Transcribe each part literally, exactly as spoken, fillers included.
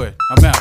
it. I'm out.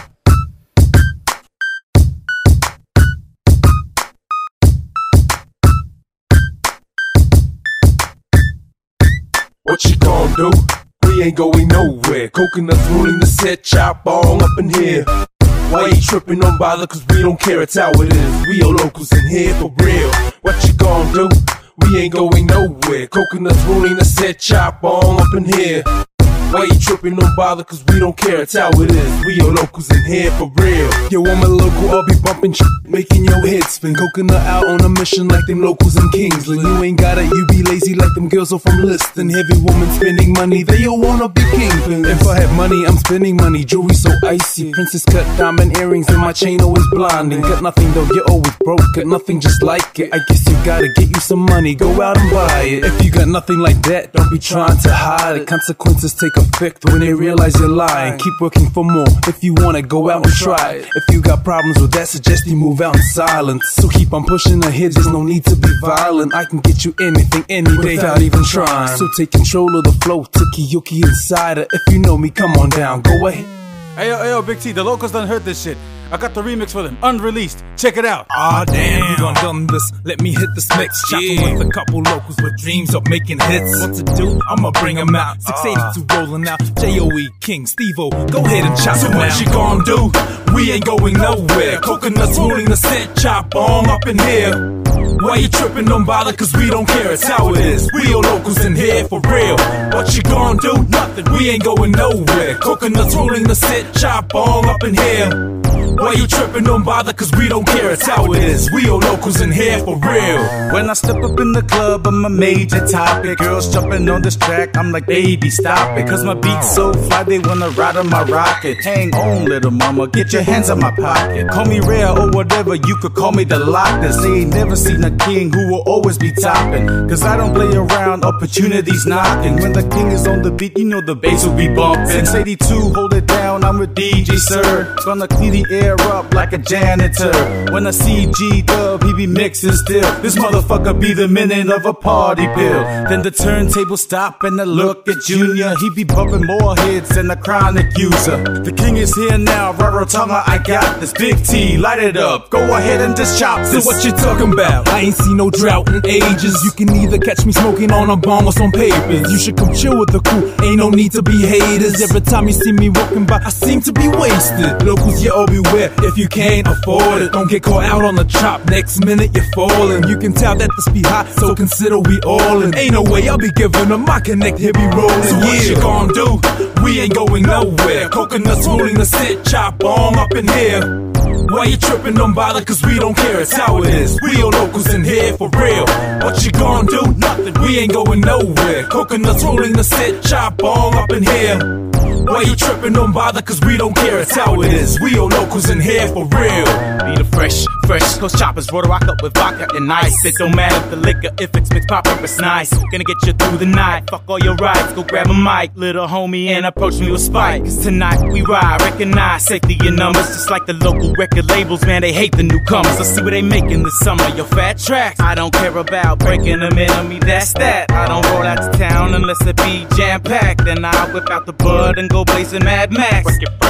What you gon' do? We ain't going nowhere. Coconuts ruling the set, chop on up in here. Why you tripping, don't bother, cause we don't care, it's how it is. We all locals in here for real. What you gon' do? We ain't going nowhere. Coconuts ruling the set, chop on up in here. Why you tripping, don't bother, cause we don't care, it's how it is. We all locals in here for real. Yo, I'm a local, I'll be bumping shit, making your head spin. Coconut out on a mission like them locals in Kingsland. You ain't got it, you be lazy like them girls are from Liston. Heavy woman spending money, they all wanna be kingpins. If I have money, I'm spending money, jewelry so icy. Princess cut diamond earrings and my chain always blinding. Got nothing though, you're always broke, got nothing just like it. I guess you gotta get you some money, go out and buy it. If you got nothing like that, don't be trying to hide it. Consequences take effect when they realize you're lying. Keep working for more. If you wanna, go out and try it. If you got problems with that, suggest you move out in silence. So keep on pushing ahead, there's no need to be violent. I can get you anything, any day, without even trying. So take control of the flow, Tiki-yuki Insider. If you know me, come on down, go ahead. Hey yo, hey yo, Big T, the locals done heard this shit. I got the remix for them, unreleased. Check it out. Ah, damn, you done done this. Let me hit this mix. Chopping yeah. with a couple locals with dreams of making hits. What to do? I'ma bring them out. six eighty-two rolling out. J O E, King, Steve-O. Go ahead and chop so them what out. you gon' do? We ain't going nowhere. Coconuts ruling the set, chop on up in here. Why you tripping, don't bother, cause we don't care, it's how it is. We all locals in here for real. What you gon' do? Nothing, we ain't going nowhere. Coconuts ruling the set, chop on up in here. Why you tripping, don't bother, cause we don't care, it's how it is. We all locals in here for real. When I step up in the club, I'm a major topic. Girls jumping on this track, I'm like, baby, stop it. Cause my beat's so fly, they wanna ride on my rocket. Hang on, little mama, get your hands on my pocket. Call me rare or whatever, you could call me the Loch-Ness. They ain't never seen a king who will always be topping. Cause I don't play around, opportunities knocking. When the king is on the beat, you know the bass will be bumping. six eighty-two, hold it down, I'm with D J Sir. Gonna clean the air up like a janitor. When I see G-Dub, he be mixing still. This motherfucker be the minute of a party pill. Then the turntable stop and I look at Junior. He be bumping more hits than a chronic user. The king is here now, Rarotonga, I got this. Big T, light it up, go ahead and just chop this. So what you talking about? I ain't seen no drought in ages. You can either catch me smoking on a bomb or some papers. You should come chill with the crew, ain't no need to be haters. Every time you see me walking by, I seem to be wasted. Locals, you all beware. If you can't afford it, don't get caught out on the chop. Next minute you're falling. You can tell that this be hot, so consider we all in. Ain't no way I'll be giving them my connect, here be rolling. So what yeah. you gon' do? We ain't going nowhere. Coconuts ruling the set, chop on up in here. Why you tripping, don't bother, cause we don't care, it's how it is. We all locals in here for real. What you gon' do? Nothing, we ain't going nowhere. Coconuts ruling the set, chop on up in here. Why you tripping, don't bother, cause we don't care, it's how it is. We all locals in here for real. Be the fresh, fresh, cause choppers roll the rock up with vodka and ice. It don't matter if the liquor, if it's mixed proper, it's nice. Gonna get you through the night, fuck all your rights. Go grab a mic, little homie, and approach me with spike. Cause tonight we ride, recognize safety in numbers. Just like the local record labels, man, they hate the newcomers. Let's see what they making this summer, your fat tracks. I don't care about breaking them in on me, that's that. I don't roll out to town unless it be jam-packed. Then I whip out the bud and go blazing Mad Max.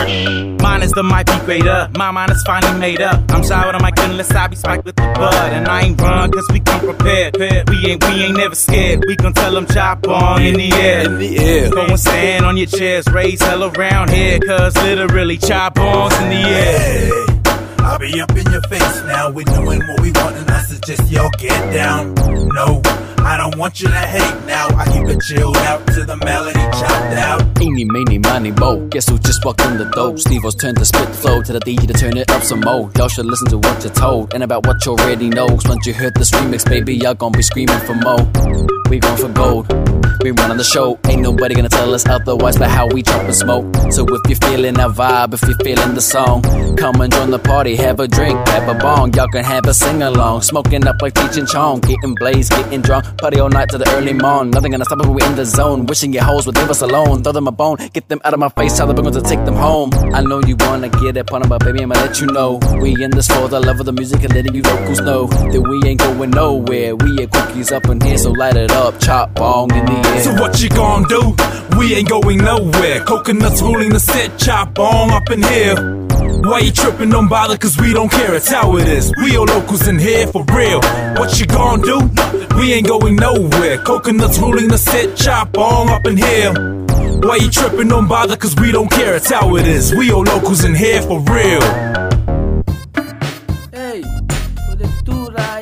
Mine is the might be greater, my mind is finally made up. I'm shy with my goodness, I be spiked with the bud. And I ain't run cause we come prepared. We ain't, we ain't never scared. We gon' tell them chop on in the air. In the air. Go and stand on your chairs, raise hell around here. Cause literally chop ons in the air. Hey, I'll be up in your face now. We're doing what we want and I suggest y'all get down. No, I don't want you to hate now. I keep it chilled out to the melody chopped out. Eeny, meeny, miny, mo. Guess who just walked in the door? Steve-O's turned to spit the flow to the D J to turn it up some more. Y'all should listen to what you're told and about what you already know. Once you heard this remix, baby, y'all gon' be screaming for more. We going for gold. We running the show. Ain't nobody gonna tell us otherwise about how we chop and smoke. So if you're feeling our vibe, if you're feeling the song, come and join the party. Hey, have a drink, have a bong, y'all can have a sing-along. Smoking up like Cheech and Chong, getting blazed, getting drunk. Party all night to the early morn. Nothing gonna stop us when we in the zone. Wishing your hoes would leave us alone. Throw them a bone, get them out of my face, tell the bungles to take them home. I know you wanna get it, on, but baby, I'ma let you know. We in this for the love of the music and letting you locals know that we ain't going nowhere. We ain't cookies up in here, so light it up, chop bong in the air. So what you gon' do? We ain't going nowhere. Coconuts ruling the set, chop bong up in here. Why you trippin'? Don't bother, cause we don't care, it's how it is. We all locals in here for real. What you gon' do? We ain't going nowhere. Coconuts ruling the set, chop bong up in here. Why you trippin'? Don't bother, cause we don't care, it's how it is. We all locals in here for real. Hey, colectura